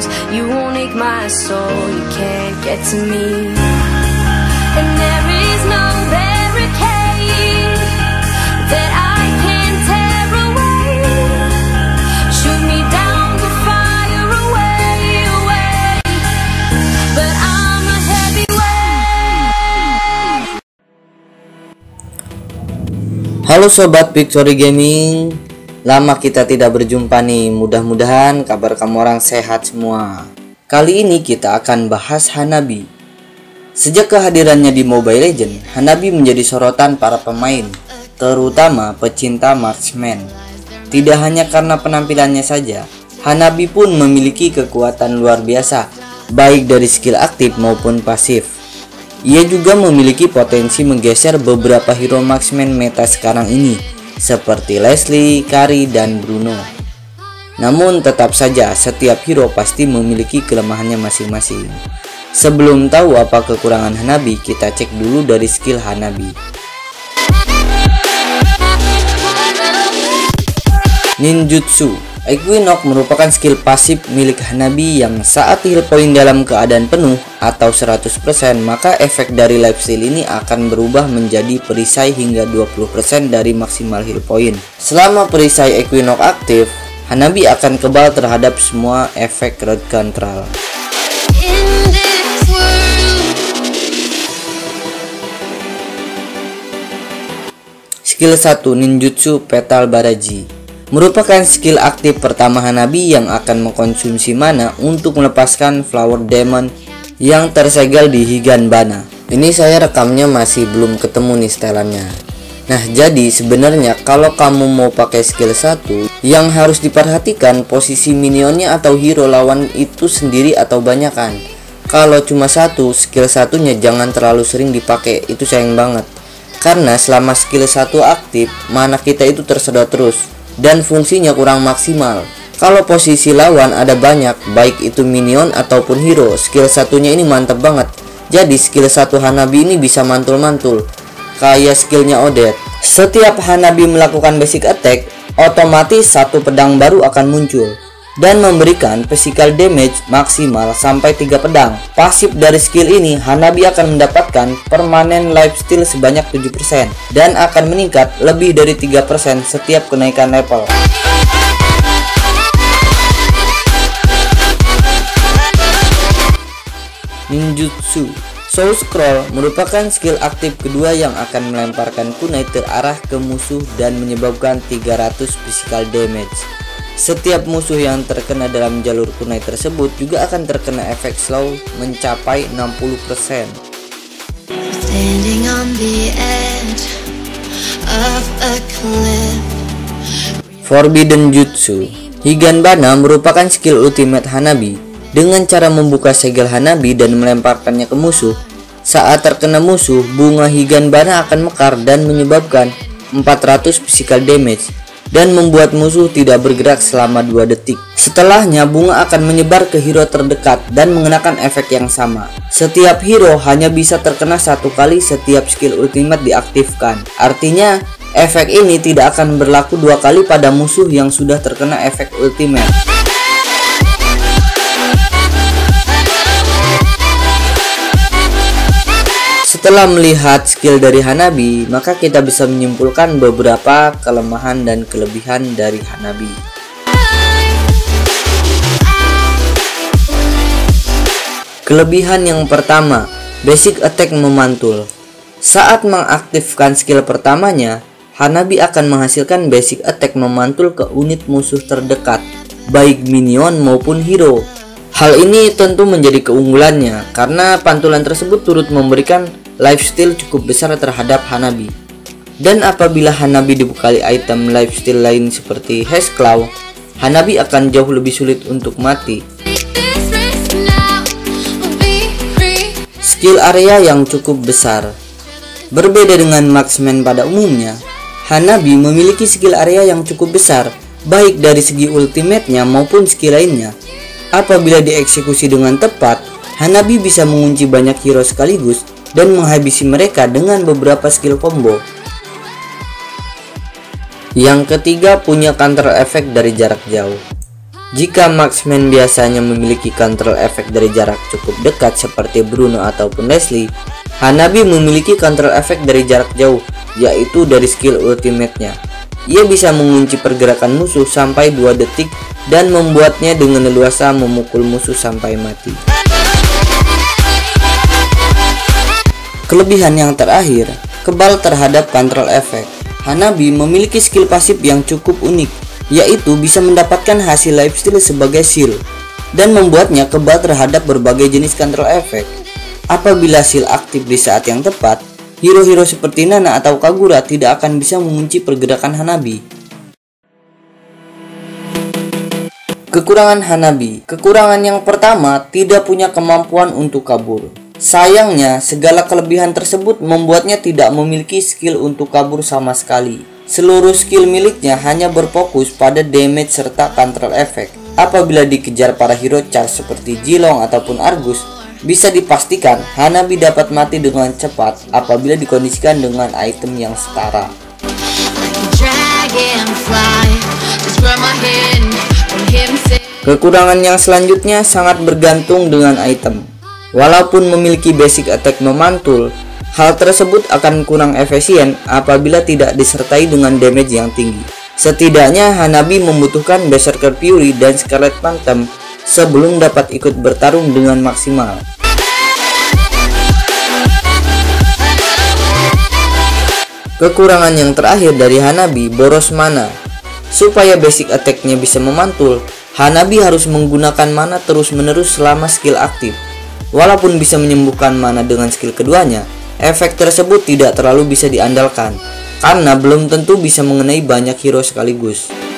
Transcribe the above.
close. You won't ache my soul, you can't get to me. And there is no barricade that I can tear away. Shoot me down to fire away, away. But I'm a heavyweight. Halo Sobat Victory Gaming, lama kita tidak berjumpa nih. Mudah-mudahan kabar kamu orang sehat semua. Kali ini kita akan bahas Hanabi. Sejak kehadirannya di Mobile Legends, Hanabi menjadi sorotan para pemain, terutama pecinta marksman. Tidak hanya karena penampilannya saja, Hanabi pun memiliki kekuatan luar biasa, baik dari skill aktif maupun pasif. Ia juga memiliki potensi menggeser beberapa hero marksman meta sekarang ini, seperti Leslie, Kari, dan Bruno. Namun tetap saja setiap hero pasti memiliki kelemahannya masing-masing. Sebelum tahu apa kekurangan Hanabi, kita cek dulu dari skill Hanabi. Ninjutsu Equinox merupakan skill pasif milik Hanabi yang saat heal point dalam keadaan penuh atau 100%, maka efek dari lifesteal ini akan berubah menjadi perisai hingga 20% dari maksimal heal point. Selama perisai Equinox aktif, Hanabi akan kebal terhadap semua efek crowd control. Skill 1 Ninjutsu Petal Baraji merupakan skill aktif pertama Hanabi yang akan mengkonsumsi mana untuk melepaskan Flower Demon yang tersegel di Higanbana. Ini saya rekamnya masih belum ketemu nih setelannya. Nah, jadi sebenarnya kalau kamu mau pakai skill 1, yang harus diperhatikan posisi minionnya atau hero lawan itu sendiri atau banyakan. Kalau cuma satu, skill satunya jangan terlalu sering dipakai, itu sayang banget. Karena selama skill 1 aktif, mana kita itu tersedot terus dan fungsinya kurang maksimal. Kalau posisi lawan ada banyak, baik itu minion ataupun hero, skill satunya ini mantap banget. Jadi skill 1 Hanabi ini bisa mantul-mantul kayak skillnya Odette. Setiap Hanabi melakukan basic attack, otomatis satu pedang baru akan muncul dan memberikan physical damage maksimal sampai 3 pedang. Pasif dari skill ini, Hanabi akan mendapatkan permanen lifesteal sebanyak 7% dan akan meningkat lebih dari 3% setiap kenaikan level. Ninjutsu Soul Scroll merupakan skill aktif kedua yang akan melemparkan kunai terarah ke musuh dan menyebabkan 300 physical damage. Setiap musuh yang terkena dalam jalur kunai tersebut juga akan terkena efek slow mencapai 60%. Forbidden Jutsu Higanbana merupakan skill ultimate Hanabi. Dengan cara membuka segel Hanabi dan melemparkannya ke musuh, saat terkena musuh, bunga Higanbana akan mekar dan menyebabkan 400 physical damage dan membuat musuh tidak bergerak selama 2 detik. Setelahnya, bunga akan menyebar ke hero terdekat dan mengenakan efek yang sama. Setiap hero hanya bisa terkena 1 kali setiap skill ultimate diaktifkan. Artinya, efek ini tidak akan berlaku 2 kali pada musuh yang sudah terkena efek ultimate. Setelah melihat skill dari Hanabi, maka kita bisa menyimpulkan beberapa kelemahan dan kelebihan dari Hanabi. Kelebihan yang pertama, basic attack memantul. Saat mengaktifkan skill pertamanya, Hanabi akan menghasilkan basic attack memantul ke unit musuh terdekat, baik minion maupun hero. Hal ini tentu menjadi keunggulannya karena pantulan tersebut turut memberikan lifesteal cukup besar terhadap Hanabi. Dan apabila Hanabi dibekali item lifesteal lain seperti Haze Claw, Hanabi akan jauh lebih sulit untuk mati. Skill area yang cukup besar. Berbeda dengan marksman pada umumnya, Hanabi memiliki skill area yang cukup besar, baik dari segi ultimate-nya maupun skill lainnya. Apabila dieksekusi dengan tepat, Hanabi bisa mengunci banyak hero sekaligus dan menghabisi mereka dengan beberapa skill combo. Yang ketiga, punya counter efek dari jarak jauh. Jika marksman biasanya memiliki counter efek dari jarak cukup dekat seperti Bruno ataupun Leslie, Hanabi memiliki counter efek dari jarak jauh, yaitu dari skill ultimate-nya. Ia bisa mengunci pergerakan musuh sampai 2 detik dan membuatnya dengan leluasa memukul musuh sampai mati. Kelebihan yang terakhir, kebal terhadap counter efek. Hanabi memiliki skill pasif yang cukup unik, yaitu bisa mendapatkan hasil lifesteal sebagai shield dan membuatnya kebal terhadap berbagai jenis counter efek. Apabila shield aktif di saat yang tepat, hero-hero seperti Nana atau Kagura tidak akan bisa mengunci pergerakan Hanabi. Kekurangan Hanabi. Kekurangan yang pertama, tidak punya kemampuan untuk kabur. Sayangnya, segala kelebihan tersebut membuatnya tidak memiliki skill untuk kabur sama sekali. Seluruh skill miliknya hanya berfokus pada damage serta counter effect. Apabila dikejar para hero charge seperti Jilong ataupun Argus, bisa dipastikan Hanabi dapat mati dengan cepat apabila dikondisikan dengan item yang setara. Kekurangan yang selanjutnya sangat bergantung dengan item. Walaupun memiliki basic attack memantul, hal tersebut akan kurang efisien apabila tidak disertai dengan damage yang tinggi. Setidaknya Hanabi membutuhkan Berserker Fury dan Scarlet Phantom sebelum dapat ikut bertarung dengan maksimal. Kekurangan yang terakhir dari Hanabi, boros mana. Supaya basic attack-nya bisa memantul, Hanabi harus menggunakan mana terus-menerus selama skill aktif. Walaupun bisa menyembuhkan mana dengan skill keduanya, efek tersebut tidak terlalu bisa diandalkan, karena belum tentu bisa mengenai banyak hero sekaligus.